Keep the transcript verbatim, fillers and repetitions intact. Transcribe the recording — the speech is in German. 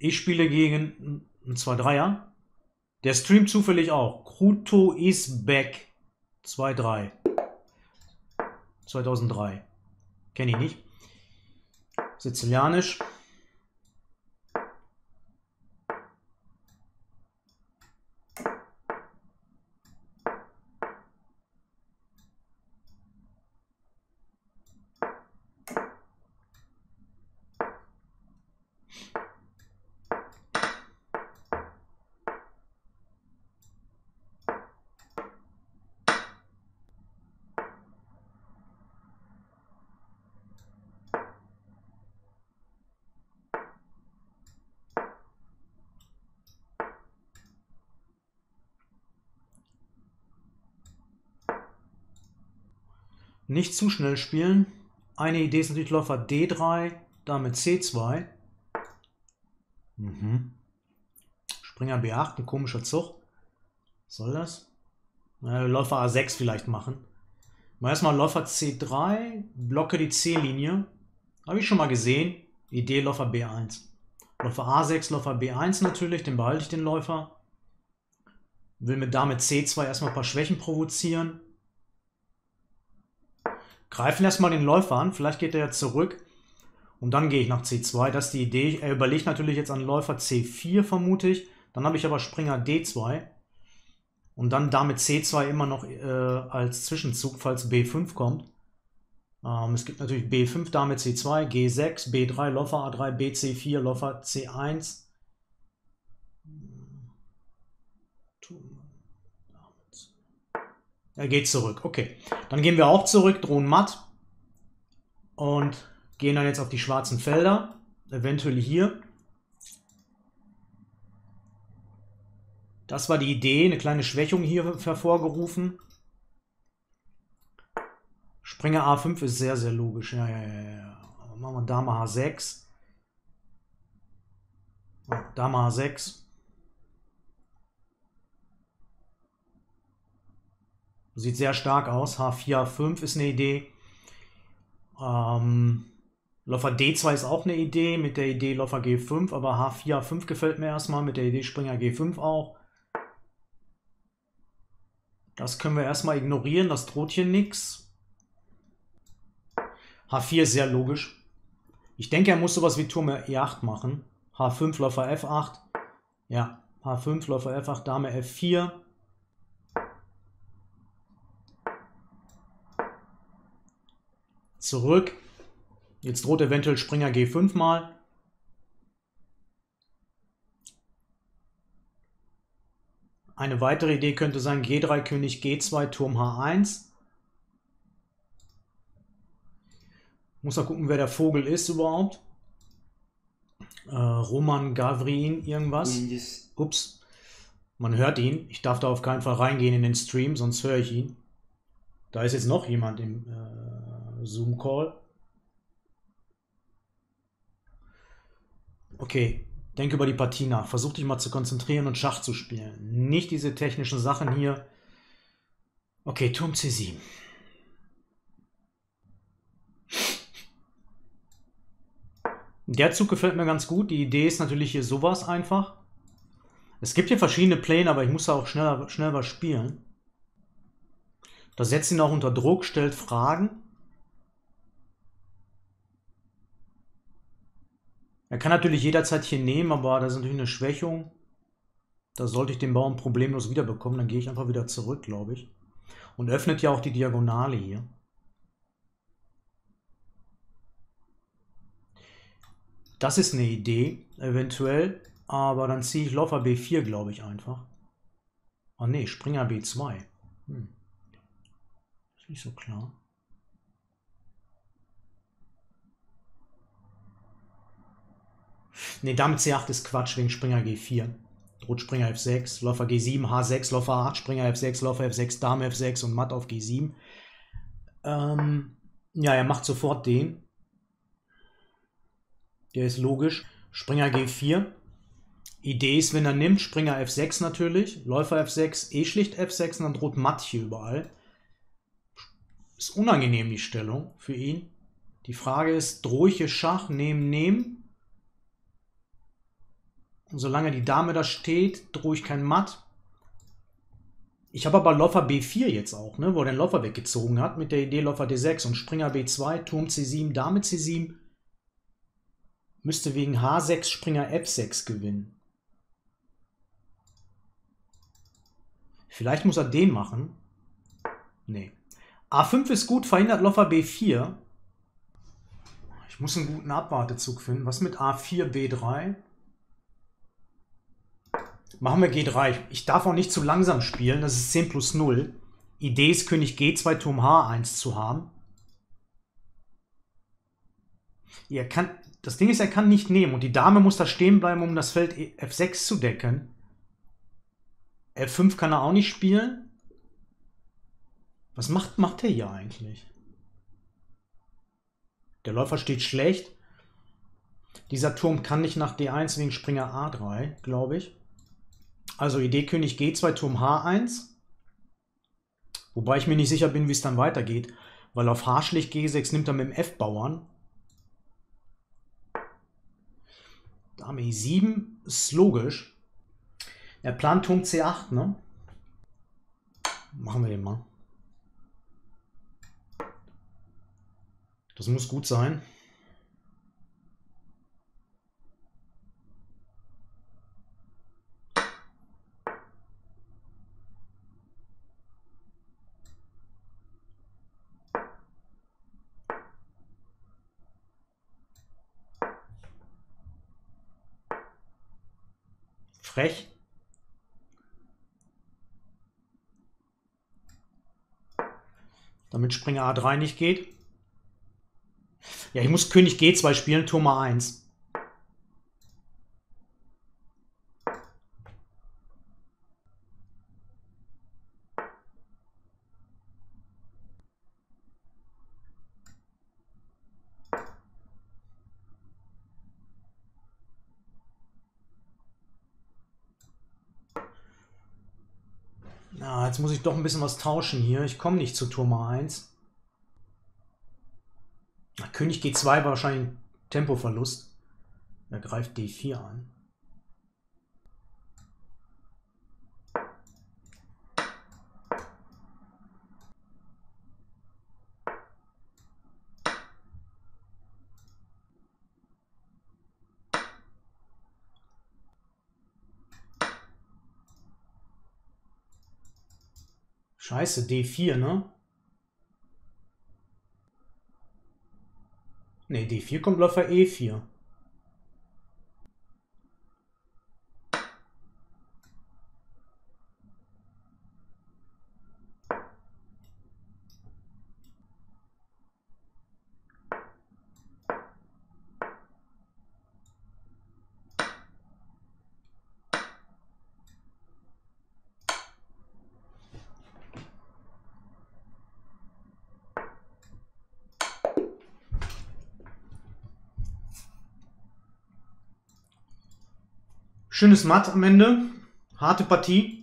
Ich spiele gegen einen zwei Dreier. Der streamt zufällig auch. Kruto is back. zwei drei. zweitausenddrei. Kenne ich nicht. Sizilianisch. Nicht zu schnell spielen. Eine Idee ist natürlich Läufer D drei, Dame C zwei. Mhm. Springer B acht, ein komischer Zug. Was soll das? Äh, Läufer A sechs vielleicht machen. Mal erstmal Läufer C drei, blocke die C-Linie. Habe ich schon mal gesehen. Idee Läufer B eins. Läufer A sechs, Läufer B eins natürlich, den behalte ich den Läufer. Will mit Dame C zwei erstmal ein paar Schwächen provozieren. Greifen erstmal den Läufer an, vielleicht geht er ja zurück. Und dann gehe ich nach C zwei, das ist die Idee. Er überlegt natürlich jetzt an Läufer C vier, vermute ich. Dann habe ich aber Springer D zwei. Und dann Dame C zwei immer noch äh, als Zwischenzug, falls B fünf kommt. Ähm, es gibt natürlich B fünf, Dame C zwei, G sechs, B drei, Läufer A drei, B C vier, Läufer C eins. Er geht zurück. Okay, dann gehen wir auch zurück, drohen matt. Und gehen dann jetzt auf die schwarzen Felder. Eventuell hier. Das war die Idee, eine kleine Schwächung hier hervorgerufen. Springer A fünf ist sehr, sehr logisch. Ja, ja, ja, ja. Machen wir Dame H sechs. Dame H sechs. Sieht sehr stark aus. H vier, H fünf ist eine Idee. Ähm, Läufer D zwei ist auch eine Idee. Mit der Idee Läufer G fünf. Aber H vier, H fünf gefällt mir erstmal. Mit der Idee Springer G fünf auch. Das können wir erstmal ignorieren. Das droht hier nichts. H vier ist sehr logisch. Ich denke, er muss sowas wie Turm E acht machen. H fünf, Läufer F acht. Ja, H fünf, Läufer F acht, Dame F vier. Zurück. Jetzt droht eventuell Springer G fünf mal. Eine weitere Idee könnte sein G drei, König G zwei, Turm H eins. Muss mal gucken, wer der Vogel ist überhaupt. Äh, Roman Gavrin irgendwas. Ups. Man hört ihn. Ich darf da auf keinen Fall reingehen in den Stream, sonst höre ich ihn. Da ist jetzt noch jemand im äh, Zoom-Call. Okay, denke über die Partie nach. Versuch dich mal zu konzentrieren und Schach zu spielen. Nicht diese technischen Sachen hier. Okay, Turm C sieben. Der Zug gefällt mir ganz gut. Die Idee ist natürlich hier sowas einfach. Es gibt hier verschiedene Pläne, aber ich muss da auch schneller, schnell was spielen. Das setzt ihn auch unter Druck, stellt Fragen. Er kann natürlich jederzeit hier nehmen, aber das ist natürlich eine Schwächung. Da sollte ich den Bauern problemlos wiederbekommen. Dann gehe ich einfach wieder zurück, glaube ich. Und öffnet ja auch die Diagonale hier. Das ist eine Idee, eventuell. Aber dann ziehe ich Läufer B vier, glaube ich, einfach. Oh ne, Springer B zwei. Hm. Ist nicht so klar. Ne, Dame C acht ist Quatsch wegen Springer G vier. Droht Springer F sechs, Läufer G sieben, H sechs, Läufer A acht, Springer F sechs, Läufer F sechs, Dame F sechs und Matt auf G sieben. Ähm, ja, er macht sofort den. Der ist logisch. Springer G vier. Idee ist, wenn er nimmt, Springer F sechs natürlich, Läufer F sechs, eh schlicht F sechs und dann droht Matt hier überall. Ist unangenehm die Stellung für ihn. Die Frage ist, drohe ich hier Schach, nehmen, nehmen? Und solange die Dame da steht, drohe ich kein Matt. Ich habe aber Läufer B vier jetzt auch, ne, wo er den Läufer weggezogen hat, mit der Idee Läufer D sechs und Springer B zwei, Turm C sieben, Dame C sieben. Müsste wegen H sechs Springer F sechs gewinnen. Vielleicht muss er den machen. Nee. A fünf ist gut, verhindert Läufer B vier. Ich muss einen guten Abwartezug finden. Was mit A vier, B drei? Machen wir G drei. Ich darf auch nicht zu langsam spielen. Das ist zehn plus null. Idee ist, König G zwei, Turm H eins zu haben. Er kann, das Ding ist, er kann nicht nehmen. Und die Dame muss da stehen bleiben, um das Feld F sechs zu decken. F fünf kann er auch nicht spielen. Was macht, macht er hier eigentlich? Der Läufer steht schlecht. Dieser Turm kann nicht nach D eins wegen Springer A drei, glaube ich. Also Idee König G zwei, Turm H eins. Wobei ich mir nicht sicher bin, wie es dann weitergeht. Weil auf H schlägt G sechs nimmt er mit dem F-Bauern. Dame E sieben ist logisch. Er plant Turm C acht, ne? Machen wir den mal. Das muss gut sein. Frech. Damit Springer A drei nicht geht. Ja, ich muss König G zwei spielen, Turm A eins. Ja, jetzt muss ich doch ein bisschen was tauschen hier. Ich komme nicht zu Turm A eins. König G zwei war wahrscheinlich ein Tempoverlust. Er greift D vier an. Scheiße, D vier, ne? Ne, D vier kommt Läufer E vier. Schönes Matt am Ende. Harte Partie.